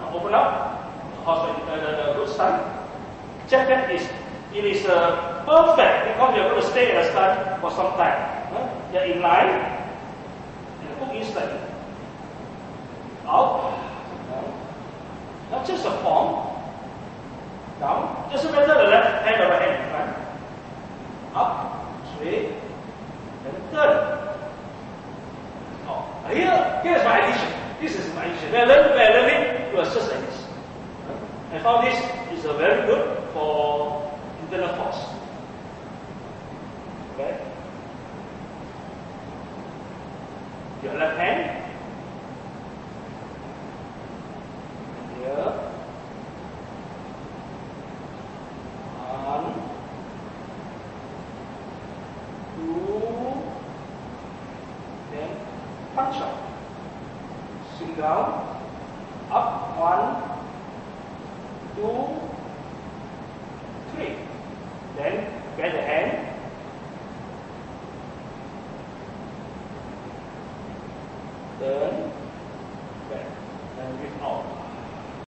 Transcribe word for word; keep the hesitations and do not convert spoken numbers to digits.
Now open up, uh, the, the good stand. Check that is, it is uh, perfect because you're going to stay at a stand for some time. Huh? You're in line, and hook in slightly. Out, down. Not just a form. Down. Doesn't matter the left hand or right hand in front. Up, straight, and turn. Oh, here, here's my addition. This is my addition. When I learn, when I learn it, it was just like this. I found this is a very good for internal force. Okay? Your left hand. Here. One. Two. Then punch up. Swing down. Up. One. Two. Three. Then get the hand. Turn. Back. And lift out.